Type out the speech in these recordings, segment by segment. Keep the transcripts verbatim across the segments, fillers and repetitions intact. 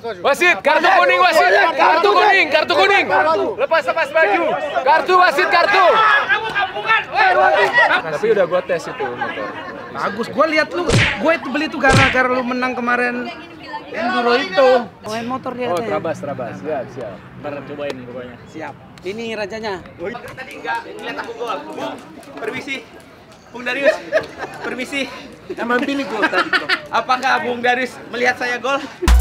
Wasit, kartu kuning wasit. Kartu kuning, kartu kuning. Lepas lepas baju. Kartu wasit, kartu. Tapi udah gua tes itu motor. Bagus, gua lihat lu. Gue itu beli tuh gara-gara lu menang kemarin enduro itu. Main motor dia. Oh, terabas, terabas. Siap, siap. Ntar cobain pokoknya. Siap. Ini rajanya. Tadi enggak lihat aku gol. Bung, permisi. Bung Darius, permisi. Emang pilih gol tadi tuh. Apakah Bung Darius melihat saya gol?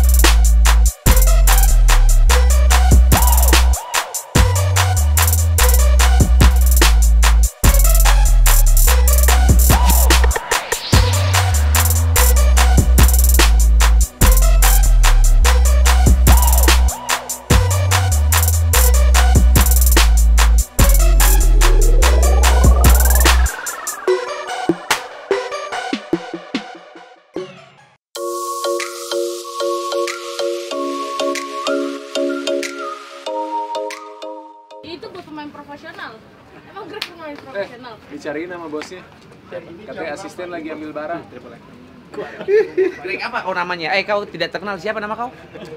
Itu buat pemain profesional. Emang Greg pemain profesional? Eh, dicariin sama bosnya. Katanya asisten lagi ambil barang. Greg apa kau namanya? Eh kau tidak terkenal, siapa nama kau?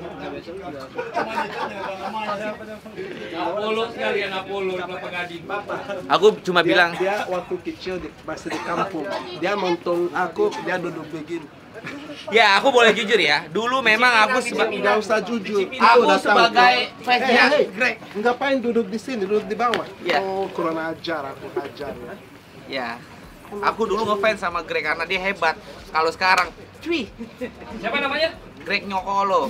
Apollo sekalian Apollo Kelapa Gading. Aku cuma Dia, bilang dia waktu kecil di, masih di kampung, dia montung aku, dia duduk begini. ya aku boleh jujur ya. Dulu memang aku sebagai Nggak usah jujur. Itu aku udah tahu. sebagai Eh, fansnya hey, Greg. ngapain duduk di sini, duduk di bawah? Iya. Oh, kurang ajar, aku ajar. Ya. Aku dulu ngefans sama Greg karena dia hebat. Kalau sekarang, cuy, Siapa namanya? Greg Nyokolo.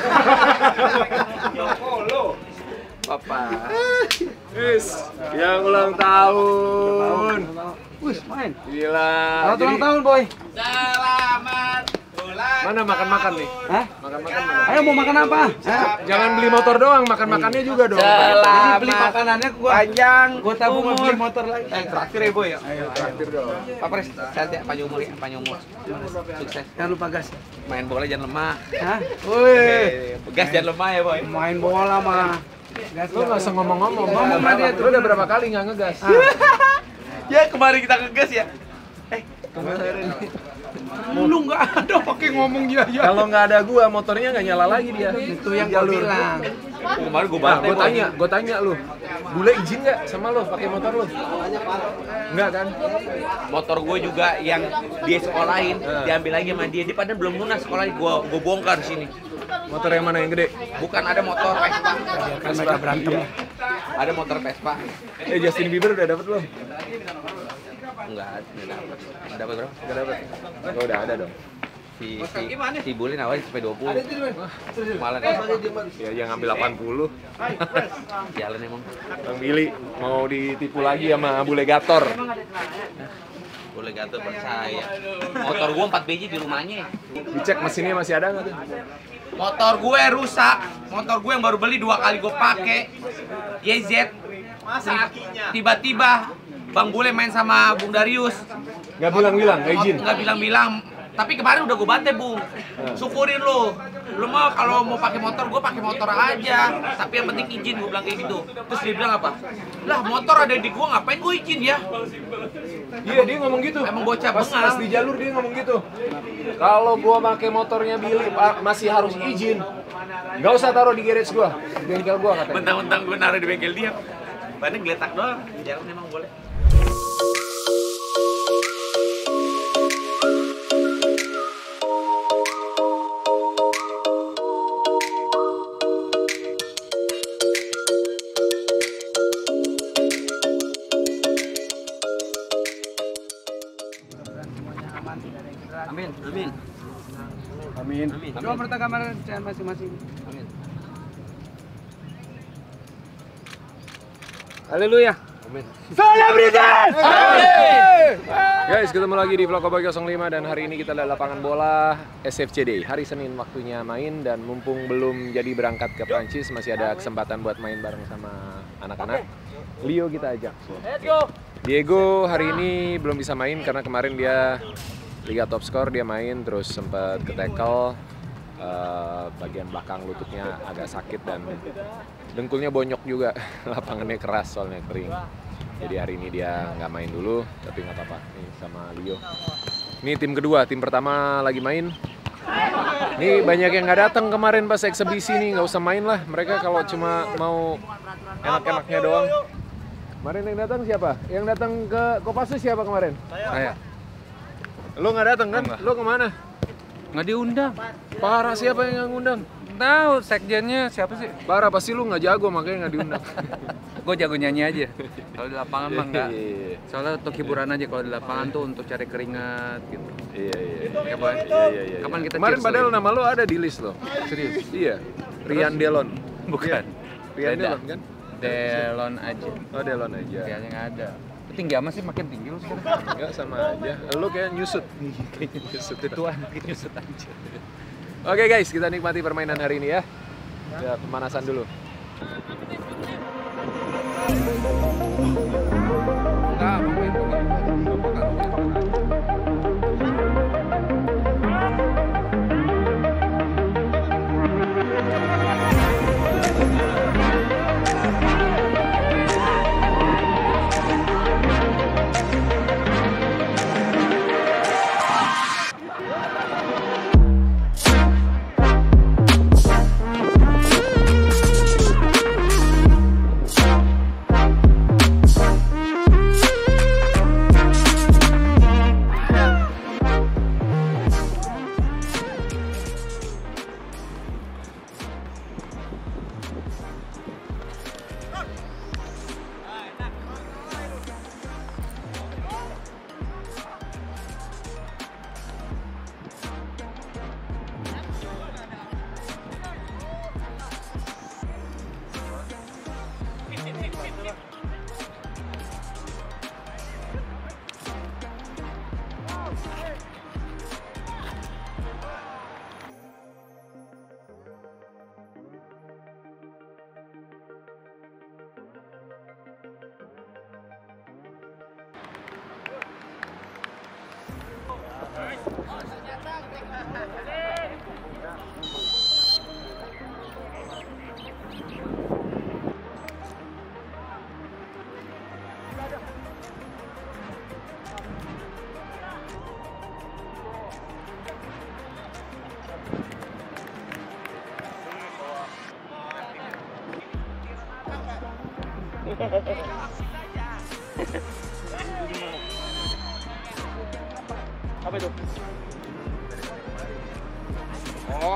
Apollo. Papa. Wis, yang ulang tahun. Wih, main. Gila. Selamat Jadi, ulang tahun, boy. Selamat ulang mana makan-makan nih? Hah? Makan-makan mana? Ayo mau makan apa? Hah? Jangan beli motor doang, makan-makannya juga dong. Ini beli makanannya gua. panjang Gua tabung umur. beli motor lagi. Eh, terakhir ya boy ya. Ayo, Traktir dong. Pak Pres, sehat ya, panjang umur ya, panjang umur. Sukses. jangan lupa gas. Main bola jangan lemah. Hah? Wih, Eh, Gas jangan lemah ya boy. main bola mah. Gas Lu nggak usah ngomong-ngomong. Ngomong sama dia tuh. Lu udah berapa kali nggak ngegas? Ya kemarin kita ngegas ya. Lu nggak ada pakai ngomong dia ya. Kalau nggak ada gua, motornya nggak nyala lagi dia. Itu yang gua bilang. Kemarin gue Nah, bantai. gue tanya, gue tanya lu, bule izin nggak sama lu pakai motor lu? Enggak kan? Motor gue juga yang dia sekolahin, diambil lagi sama dia. Dia padahal belum lunas sekolah, gue gue bongkar di sini. Motor yang mana yang gede? Bukan ada motor Vespa. Kan mereka berantem. Ada motor Vespa. Eh Justin Bieber udah dapet belum? Enggak, enggak dapat. Dapat berapa? Enggak dapet. Oh, udah ada dong. Si si si Bulin awalnya sampai dua puluh. Malah Ya yang ngambil delapan puluh. jalan emang. Bang Billy mau ditipu lagi sama bule Gator. Boleh gatel percaya. Motor gue empat biji di rumahnya. Dicek mesinnya masih ada nggak tuh? Motor gue rusak. Motor gue yang baru beli dua kali gue pakai. Y Z. Tiba-tiba Bang Bule main sama Bung Darius. Nggak bilang-bilang, nggak izin. Nggak bilang-bilang. Tapi kemarin udah gue bantai, Bung. Syukurin lo. Lu mau kalau mau pakai motor, gue pakai motor aja. Tapi yang penting izin, gue bilang kayak gitu. Terus dia bilang apa? Lah motor ada di gue, ngapain gue izin ya? Iya dia ngomong gitu. Emang bocah pas, bengal. pas di jalur dia ngomong gitu. Kalau gua pakai motornya Billy Pak, masih harus izin. Nggak usah taruh di garage gua, di bengkel gua katanya. Bentang-bentang gue naruh di bengkel dia. Bannya geletak doang, jalan emang boleh. Amin. Amin. Amin. Amin. Coba pertama kamar masing-masing. Amin. Haleluya. Amin. Selebritas! Guys, ketemu lagi di Vlog Cowboy nol lima dan hari ini kita ada lapangan bola S F C Day. Hari Senin waktunya main dan mumpung belum jadi berangkat ke Prancis, masih ada kesempatan buat main bareng sama anak-anak. Leo kita ajak. Diego hari ini belum bisa main karena kemarin dia Liga Top Score, dia main terus sempat ke tackle, uh, bagian belakang lututnya agak sakit dan dengkulnya bonyok juga. Lapangannya keras soalnya kering. Jadi hari ini dia nggak main dulu, tapi nggak apa-apa nih sama Leo. Ini tim kedua, tim pertama lagi main. Nih banyak yang nggak datang kemarin pas eksebisi nih, nggak usah main lah. Mereka kalau cuma mau enak-enaknya doang. Kemarin yang datang siapa? Yang datang ke Kopassus siapa kemarin? Saya. Lo nggak datang kan? Enggak. Lo kemana? Nggak diundang. Parah, siapa yang nggak ngundang? Tahu sekjennya siapa sih? Parah, pasti lu nggak jago makanya nggak diundang. Gue jago nyanyi aja. Kalau di lapangan mah enggak. Iya, Soalnya untuk hiburan aja, kalau di lapangan tuh untuk cari keringat gitu. iya, iya. Ya, Boy? Iya, iya, iya. Kapan kita Kemarin cheers padahal lagi? nama lo ada di list lo. Serius? Iya. Rian Delon. Bukan. Rian Beda. Delon kan? Delon aja. Oh, Delon aja. Kayaknya nggak ada. Tinggi amat sih, makin tinggi lu sekarang. Enggak, sama aja. Lo kayak nyusut. Kayaknya nyusut. Tuan makin nyusut aja. Oke guys, kita nikmati permainan hari ini ya. Ya, pemanasan dulu. Nah, pemain Apa itu? Oh.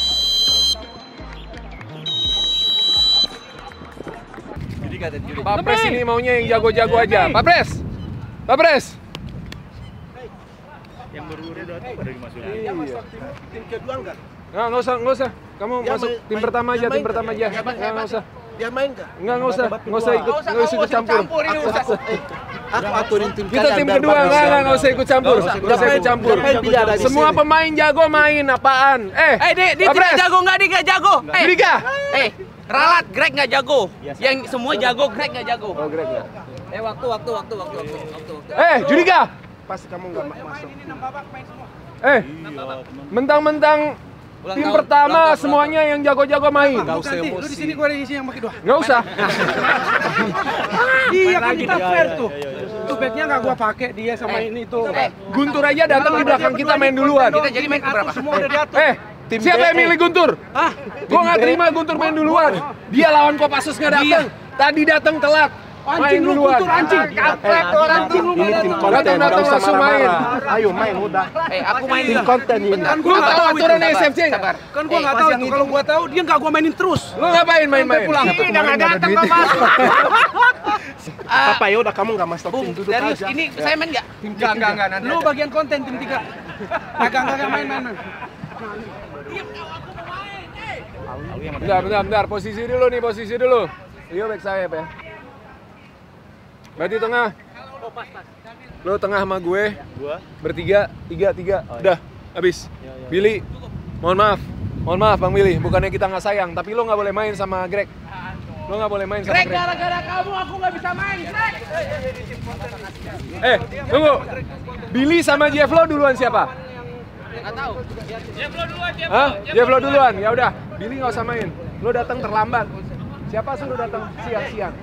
Pak Pres ini maunya yang jago-jago aja. Pak Pres. Pak Pres. Yang baru-baru datang pada dimasukin. Iya. Tim kedua enggak? Nggak, nggak usah, nggak usah. Kamu Dia masuk main- tim main- pertama dia aja, tim main pertama nggak? aja. Dia main- Nggak, nggak usah. Dia main enggak? Nggak, nggak usah. Nggak usah ikut, nggak usah ikut campur. ini urusan. Aku aturin tim Kita kalian tim biar kedua, bagus. nggak, nggak, nggak usah ikut campur. Nggak usah. Nggak usah ikut campur. Ngapain pilih ada di Semua sini? pemain jago main, apaan? Eh, Eh, dia, dia Pak tidak Pres. jago, nggak dia nggak jago. Eh, Judika. eh, Ralat, Greg nggak jago. Yang semua jago, Greg nggak jago. Oh, Greg ya. Eh, waktu, waktu, waktu, waktu, waktu, waktu, waktu. Eh, Judika. Pasti kamu enggak masuk. Eh, mentang-mentang Ulang tim tahun, pertama ulang tahun, semuanya yang jago-jago main. Enggak usah Ganti, lu emosi. di sini gua ada isi yang pakai dua. Nggak usah. Iya kan kita fair tuh. Tuh backnya nggak gua pakai dia sama ini tuh. Guntur aja datang di belakang kita main duluan. Kita jadi main berapa? Semua udah diatur. Eh, siapa yang milih Guntur? Hah? Gua nggak terima Guntur main duluan. Dia lawan Kopassus nggak datang. Tadi datang telat. Main Anjing lu duluan. Guntur anjing. Kaplek tuh orang anjing lu Ini nggak tim datang. konten, Datang, enggak datang, usah langsung main. marah-marah. Ayo main udah. Eh, aku main Tim juga. konten ini. Kan Lu gua nggak tahu tahu aturan itu. S F C nggak? Sabar. Kan gua Eh, nggak pas tahu yang tuh. itu. Kalau gua tahu dia nggak gua mainin terus. Lu ngapain main-main? pulang. Ih, udah nggak datang nggak masuk. Ah, Apa ya udah kamu enggak masuk Bung, tim duduk serius, aja. ini saya main nggak? Enggak, enggak, enggak, nanti Lu ada. bagian konten tim tiga. Agak agak main main. main. Bentar, bentar, bentar. Posisi dulu nih, posisi dulu. Leo back sayap ya. Berarti tengah. Lo tengah sama gue. Gua. Bertiga, tiga, tiga. Udah, habis. Billy, mohon maaf. Mohon maaf Bang Billy, bukannya kita nggak sayang, tapi lo nggak boleh main sama Greg. Lo nggak boleh main sama Greg, Greg. gara-gara kamu aku nggak bisa main, Greg. Eh, tunggu. Billy sama Jeff lo duluan siapa? Nggak tahu. Hah? Jeff lo duluan. Ya udah, Billy nggak usah main. Lo datang terlambat. Siapa suruh datang siang-siang?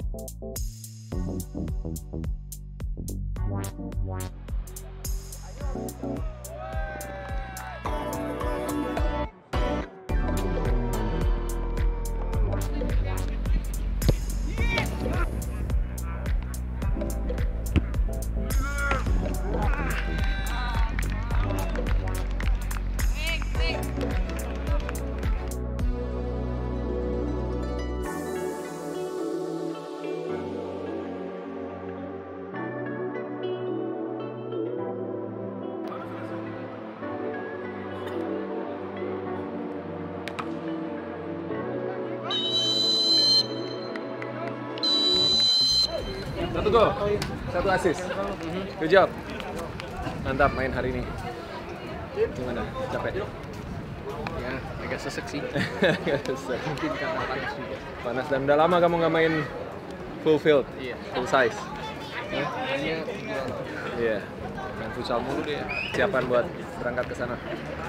Satu gol, satu assist. Good job. Mantap main hari ini. Gimana? Capek? Ya, agak sesek sih. Sesek. Mungkin karena panas juga. Panas dan udah lama kamu nggak main full field, Iya. full size. Hanya Iya. Main futsal mulu deh. Siapan buat berangkat ke sana.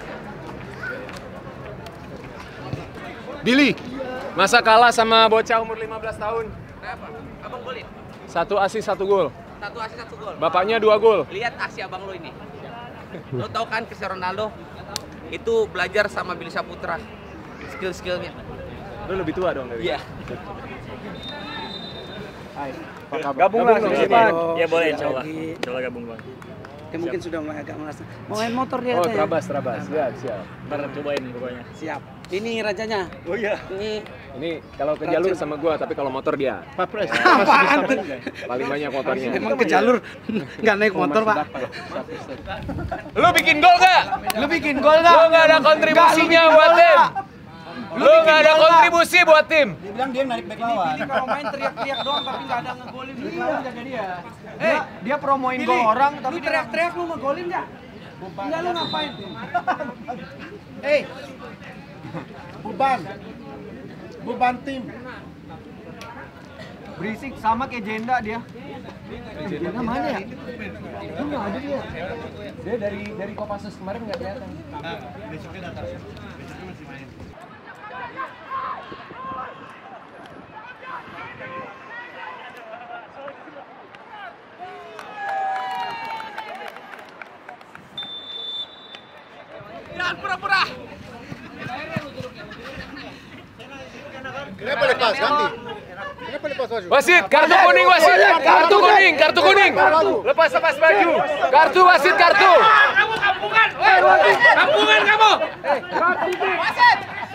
Billy, masa kalah sama bocah umur lima belas tahun? Kenapa? Abang golin. Satu assist, satu gol. Satu asis satu gol. Bapaknya dua gol. Lihat aksi abang lo ini. Lo tau kan Cristiano Ronaldo itu belajar sama Billy Saputra skill-skillnya. Lu lebih tua dong dari Iya. Gabunglah Gabung dong, sini. Sipan. Ya boleh, insya Allah. Lagi. Insya Allah gabung bang. Ya mungkin sudah mulai agak merasa. Mau main motor dia Oh, katanya. terabas, terabas. Siap, siap. Ntar cobain pokoknya. Siap. Ini rajanya. Oh iya. Ini Ini kalau ke jalur sama gua, tapi kalau motor dia. Papres. apaan tuh? Paling banyak motornya. Emang ke jalur nggak naik motor, Pak? Lu bikin gol gak? Lu bikin gol nggak? Lu nggak ada kontribusinya buat tim. Lu nggak ada kontribusi buat tim. Ini kalau main teriak-teriak doang tapi nggak ada ngegolin. Lu jaga dia. Eh, dia promoin gol orang tapi lu teriak-teriak lu ngegolin nggak? Enggak, lu ngapain? Eh, Beban. Beban tim. berisik sama kayak Jenda dia. Jenda mana ya? Lu nggak ada dia. Dia dari dari Kopassus kemarin nggak kelihatan. Jangan pura-pura. Kenapa lepas? Ganti. Kenapa lepas baju? Wasit, kartu kuning wasit. Kartu kuning, kartu kuning. Lepas lepas baju. Kartu wasit, kartu. Kamu kampungan. Woi, kampungan kamu. Wasit.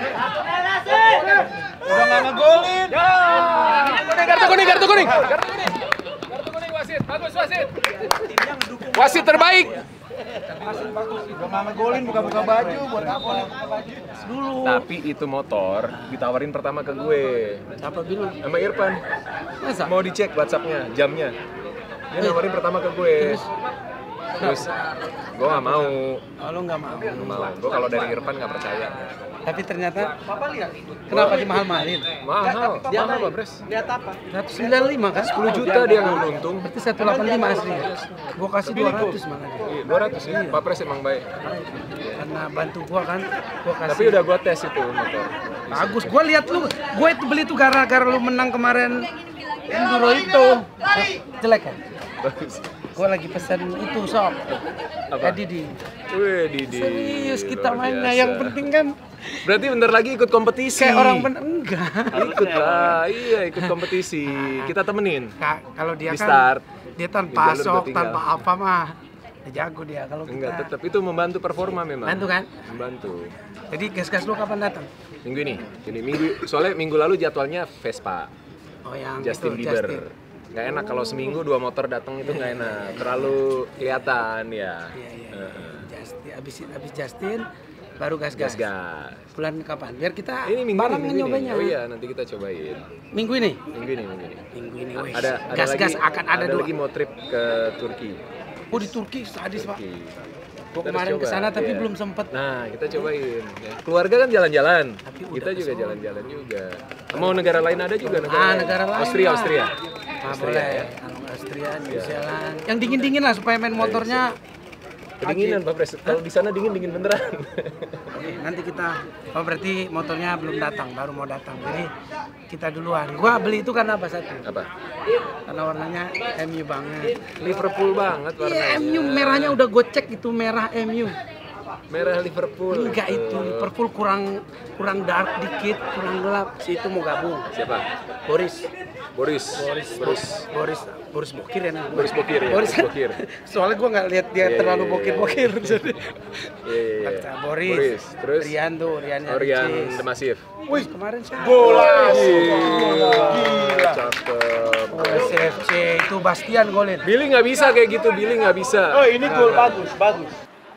Udah nggak ngegolin. Kartu kuning, kartu kuning. Kartu kuning. Kartu kuning wasit. Bagus wasit. Wasit terbaik. Udah nggak ngegolin, buka-buka baju buat apa? Dulu. Tapi itu motor ditawarin pertama ke gue. Siapa bilang? Sama Irfan. Masa? Mau dicek WhatsApp-nya, jamnya. Dia nawarin pertama ke gue. Terus gue nggak mau. Oh, lu nggak mau. Nggak mau. Gue kalau dari Irfan nggak percaya. Tapi ternyata kenapa dimahal-mahalin? Mahal, mahal Pak Pres. seratus sembilan puluh lima kan? sepuluh juta dia nggak untung. Berarti seratus delapan puluh lima asli. Gua kasih dua ratus malah dia. Iya, dua ratus ya. Pak Pres emang baik. Karena bantu gua kan, gua kasih. Tapi udah gua tes itu motor. bagus. Gua lihat lu, gua itu beli tuh gara-gara lu menang kemarin enduro itu. Hah, jelek kan? Bagus. Gua lagi pesan itu sob. Apa? Jadi di Wih, Didi. serius kita Luar mainnya. biasa. Yang penting kan Berarti bentar lagi ikut kompetisi. kayak orang bener enggak. Ikut lah, iya ikut kompetisi. Kita temenin. Kak, kalau dia Di kan start. dia Di tanpa jalur sok, gua tinggal. tanpa apa mah. Dia jago dia kalau Enggak, kita. tetap itu membantu performa memang. Bantu kan? Membantu. Jadi gas-gas lu kapan datang? Minggu ini. Ini minggu soalnya minggu lalu jadwalnya Vespa. Oh yang Justin itu, Bieber. Justin. Nggak enak kalau seminggu dua motor datang itu nggak enak. Terlalu kelihatan ya. Iya iya. Heeh. Justin, abis abis Justin baru gas-gas. Gas-gas. Bulan kapan? Biar kita Ini minggu bareng ini, minggu nyobanya. ini. Oh iya, nanti kita cobain. Minggu ini. Minggu ini, minggu ini. Minggu ini. wih. Ada ada gas-gas lagi, akan ada, dua. lagi mau trip ke Turki. Oh di Turki sadis Pak. Turki. Gua Kita kemarin harus ke sana coba, tapi iya. belum sempet. Nah, kita cobain. Ya, keluarga kan jalan-jalan. Tapi udah Kita juga kesana. jalan-jalan juga. Mau negara lain ada juga negara. Ah lain. negara lain. Austria, lah. Austria. Ah, Austria, boleh. ya. Kalau nggak Austria, New Zealand. Yang dingin-dingin lah supaya main motornya Kedinginan Pak Pres. Kalau di sana dingin dingin beneran. Oke, nanti kita, oh berarti motornya belum datang, baru mau datang. Jadi kita duluan. Gua beli itu karena apa satu? Apa? Karena warnanya M U banget. Liverpool banget warnanya. Iya, M U merahnya udah gue cek itu merah M U. Merah Liverpool. Enggak itu Liverpool kurang kurang dark dikit, kurang gelap. Si itu mau gabung. Siapa? Boris. Boris. Boris. Boris. Boris. Boris Bokir ya namanya. Boris Bokir ya. Boris. Boris Bokir. Soalnya gua nggak lihat dia Iya, terlalu iya, bokir-bokir jadi. Iya, iya, iya. Boris. Boris. Terus Rian tuh, Rian Oh, Rian The Massive. Wih, kemarin sih. Bola. Gila. Cakep. S F C itu Bastian golin. Billy nggak bisa kayak gitu, Billy nggak bisa. Oh ini gol bagus, bagus.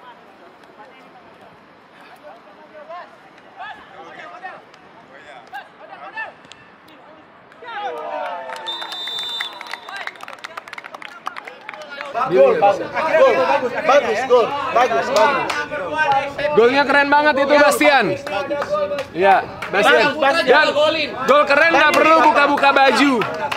Gol, bagus. Gol, bagus, bagus, gol, bagus, bagus. Golnya keren banget itu Bastian. Iya, Bastian. Dan gol keren nggak perlu buka-buka baju.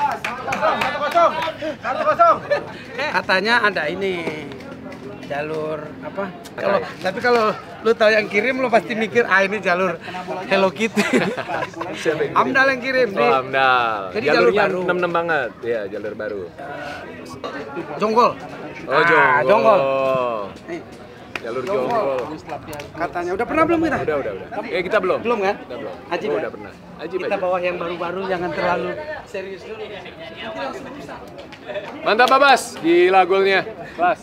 Katanya ada ini jalur apa? Kalau tapi kalau lu tahu yang kirim lu pasti mikir ah ini jalur Hello Kitty. Siapa yang kirim? Amdal yang kirim Oh, nih. Amdal. Jadi jalur Jalurnya baru. enam enam banget. Iya, jalur baru. Jonggol. Oh, Ah, jonggol. jonggol. Nih, Jalur jonggol. katanya udah pernah belum kita? Udah, udah, udah. Eh, kita belum. Belum kan? Kita belum. Ajib Oh, ya? udah pernah. Ajib Kita aja. bawa yang baru-baru jangan terlalu serius dulu. Mantap, Babas. Gila golnya. Kelas.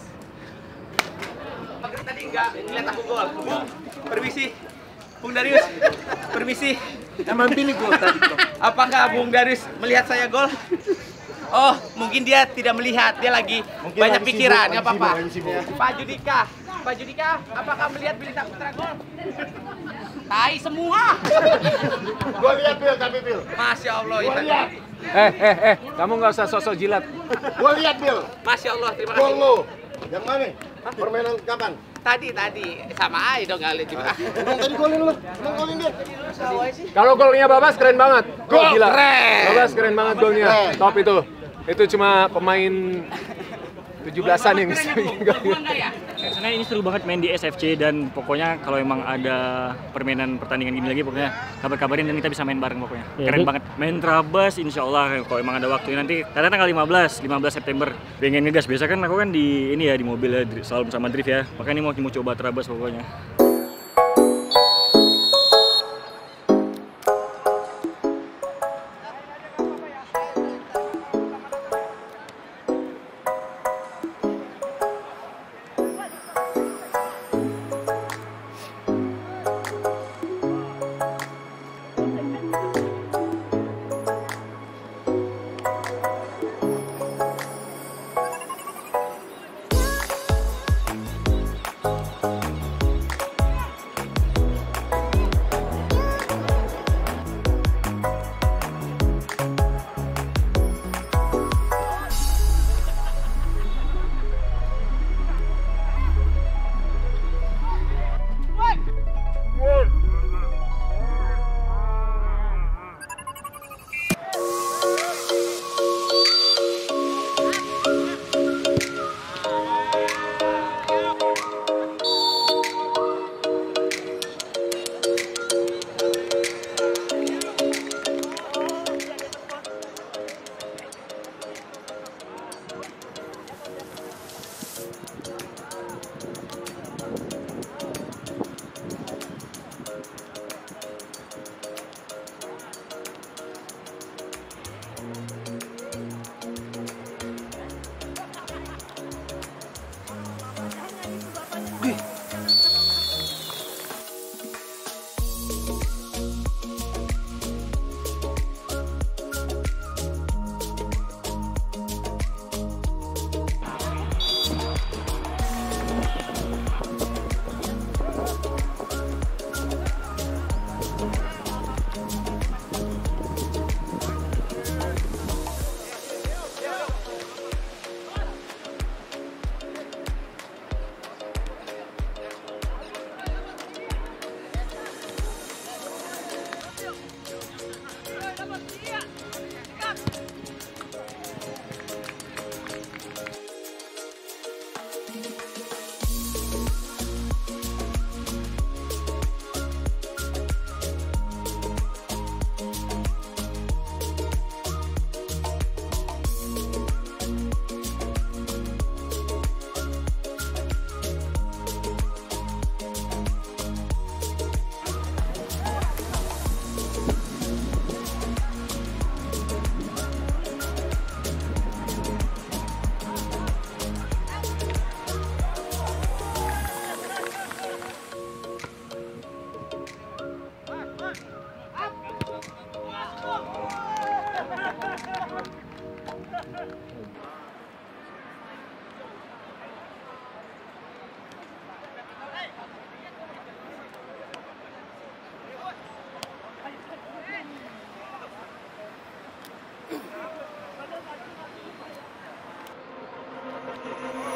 Tadi enggak lihat aku gol. Bung, permisi. Bung Darius, permisi. Emang pilih gol tadi. Apakah Bung Darius melihat saya gol? Oh, mungkin dia tidak melihat. Dia lagi banyak lagi pikiran, sibuk, nggak apa-apa. lagi sibuk, lagi sibuk. Pak Judika, Pak Judika, apakah melihat Billy Saputra gol? Tai semua. Gua lihat Bil, tapi Bil. Masya Allah. Gua Ya. lihat. Eh, eh, eh. Kamu nggak usah sosok jilat. Gua lihat Bil. Masya Allah. Terima Gol kasih. lo. Yang mana? Permainan kapan? Tadi tadi sama aja dong nggak lihat juga. Emang tadi golin lu. Emang golin dia. Kalau golnya Babas keren banget. Gol Oh, gila. keren. Babas keren banget golnya. Keren. Top itu. Itu cuma pemain tujuh belasan yang bisa bikin gol. Sebenarnya ini seru banget main di S F C dan pokoknya kalau emang ada permainan pertandingan gini lagi pokoknya kabar-kabarin dan kita bisa main bareng pokoknya. Keren banget. Main Trabas insya Allah kalau emang ada waktu nanti karena tanggal lima belas September pengen ngegas biasa kan aku kan di ini ya di mobil ya selalu sama drift ya. Makanya ini mau mau coba Trabas pokoknya.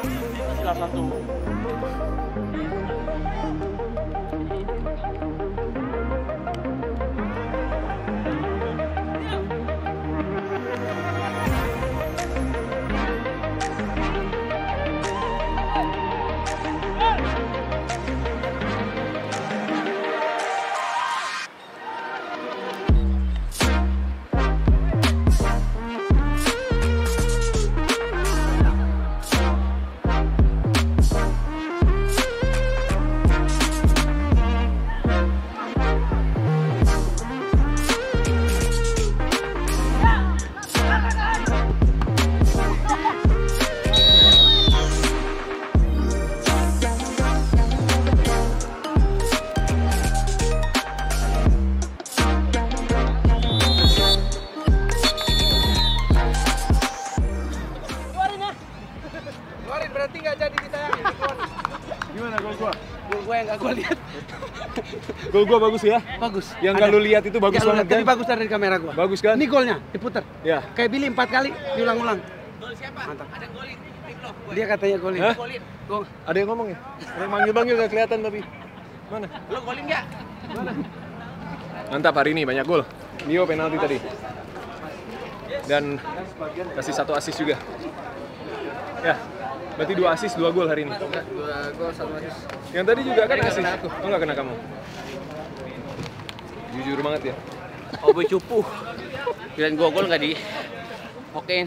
Salah satu. Keluarin berarti nggak jadi ditayangin. Gimana gol gua? Gol gue yang nggak gue lihat. Gol gua bagus ya? Bagus. Yang nggak lu lihat itu bagus Yang lu banget lihat, tapi kan? bagus dari kamera gua. Bagus kan? Ini golnya diputar. Ya. Kayak Billy empat kali diulang-ulang. Gol siapa? Mantap. Ada golin. Tim lo. Dia katanya golin. Hah? Golin. Gol. Ada yang ngomong ya? Yang manggil-manggil gak kelihatan tapi. Mana? Lo golin nggak? Mantap hari ini banyak gol. Mio penalti tadi. Dan kasih satu assist juga. Ya. Berarti dua assist, dua gol hari ini. Dua gol, satu assist. Yang tadi juga kan assist. Oh nggak kena kamu. Jujur banget ya. Oboy cupu. Kirain gua gol nggak di. Okein.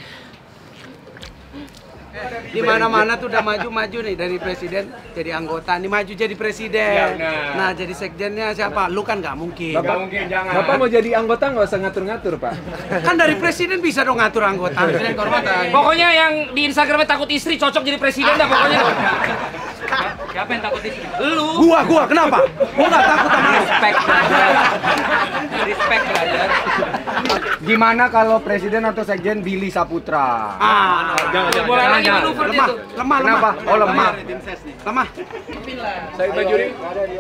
Di mana-mana tuh udah maju-maju nih dari presiden jadi anggota. Nih maju jadi presiden. Nah, jadi sekjennya siapa? Lu kan nggak mungkin. Bapak mungkin jangan. Bapak mau jadi anggota nggak usah ngatur-ngatur Pak. Kan dari presiden bisa dong ngatur anggota. Presiden kehormatan. Pokoknya yang di Instagramnya takut istri cocok jadi presiden dah pokoknya. Siapa yang takut istri? Lu. Gua, gua kenapa? Gua nggak takut sama lu. Respect brother. Respect brother. Gimana kalau presiden atau sekjen Billy Saputra? Ah, Jangan, jangan. Mulai jangan. lagi manuver dia lemah, tuh. lemah, lemah. Kenapa? Oh lemah. Lemah. Saya Bajuri.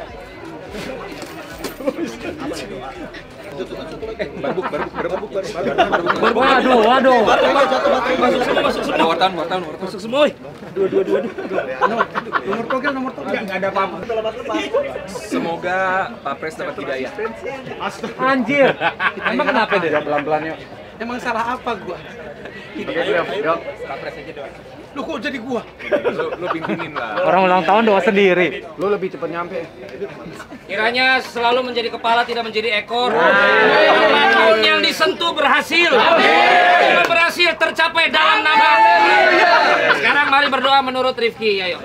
Eh, barbuk, barbuk, barbuk, barbuk, barbuk. Waduh, waduh. Masuk semua, masuk semua. Wartawan, wartawan, wartawan. Masuk semua. oi. Dua, dua, dua, dua. Nomor togel, nomor togel. Nggak ada apa-apa. Semoga Pak Pres dapat hidayah. Anjir. Emang kenapa deh? Pelan-pelan yuk. Emang salah apa gua? Oke, yuk. Yuk. Lu kok jadi gua? Lu, lu pimpinin lah. Orang ulang tahun doa sendiri. Lu lebih cepet nyampe. Kiranya selalu menjadi kepala, tidak menjadi ekor. Apapun yang disentuh berhasil. Amin. Berhasil tercapai dalam nama. Sekarang mari berdoa menurut Rifki. Ayo.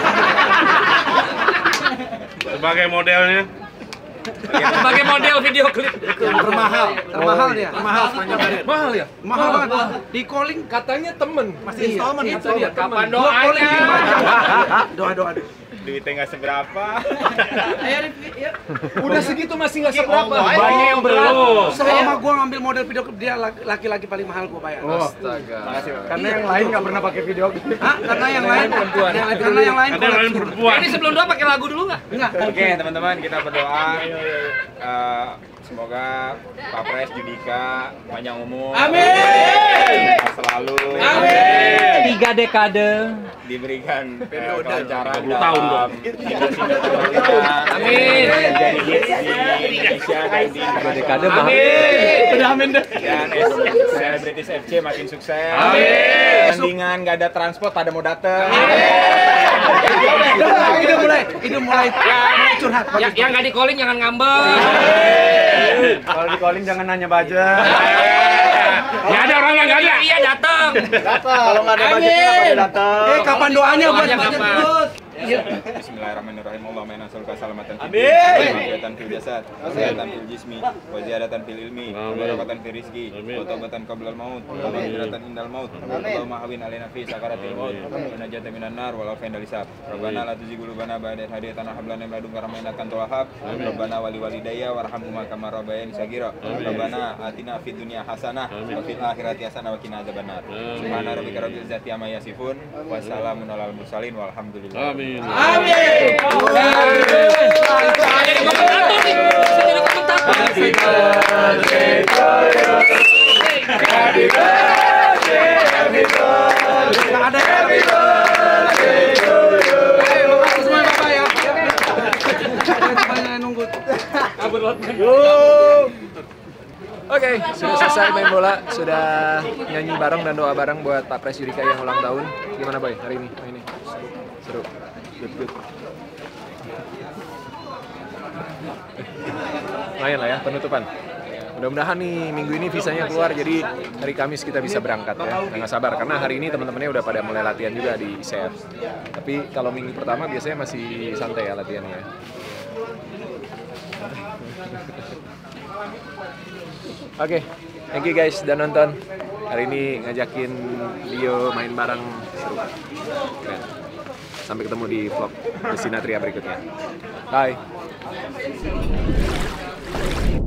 Sebagai modelnya. Sebagai model video klip. Termahal, termahal dia. Termahal sepanjang karir. Mahal ya? Mahal banget. Di calling Katanya temen. masih installment. Itu dia Kapan temen. doanya? Doa, doa. Duitnya nggak seberapa. Ayo Rifki, yuk. Udah segitu masih nggak seberapa. Banyak yang belum. Selama gua ngambil model video klip dia laki-laki paling mahal gua bayar. Astaga. Karena yang lain nggak pernah pakai video. Hah? Karena yang lain perempuan. Karena yang lain Ada yang lain perempuan. Ini sebelum doa pakai lagu dulu nggak? enggak. Oke teman-teman, kita berdoa. Eh, semoga Pak Pres Judika panjang umur. Amin. Selalu. Amin. Tiga dekade. Diberikan eh, kelancaran dua puluh tahun dalam Indonesia. Amin. Menjadi hits di Indonesia dan di Dekade internasional. Amin. Udah amin deh. Dan Selebritis F C makin sukses. Amin. Tandingan nggak ada transport pada mau dateng. Itu mulai, itu mulai mulai curhat. Ya, yang nggak di calling jangan ngambek. Kalau di calling jangan nanya budget. Ya ada orang yang nggak ada. Iya datang. Kalau nggak ada budgetnya nggak pada datang. Eh, kapan doanya buat Doanya budget kapan? terus? Bismillahirrahmanirrahim. Allahumma inna nas'aluka salamatan fid din, wa fil jasad, wa sihhatan fil jismi, wa ziyadatan fil ilmi, wa barakatan fil rizqi, wa taubatan qabla al maut, wa maghfiratan indal maut. Allahumma hawwin alaina fi sakaratil maut, wa najatan minan nar wal afwan dal hisab. Rabbana la tuzigh qulubana ba'da idh hadaytana wa hab lana min ladunka rahmatan innaka antal wahhab. Rabbana wa li walidayya warhamhuma kama rabbayani shaghira. Rabbana atina fid dunya hasanah wa fil akhirati hasanah wa qina adzabannar. Subhana rabbika rabbil izzati amma yasifun wa salamun alal mursalin walhamdulillah. Amin. Amin. Jadi komentator nih. Bisa jadi komentator. Happy birthday to you. Happy birthday, happy birthday, happy birthday Oke, sudah selesai main bola, sudah nyanyi bareng dan doa bareng buat Pak Pres Yudika yang ulang tahun. Gimana boy hari ini? Ini seru, good good. Lumayan lah ya penutupan. Mudah-mudahan nih minggu ini visanya keluar, jadi hari Kamis kita bisa berangkat ya. Nggak sabar karena hari ini teman-temannya udah pada mulai latihan juga di I C F. Tapi kalau minggu pertama biasanya masih santai ya latihannya. Ya. Oke, okay, thank you guys udah nonton. Hari ini ngajakin Dio main bareng, seru. Keren. Sampai ketemu di vlog Destinatria berikutnya. Bye.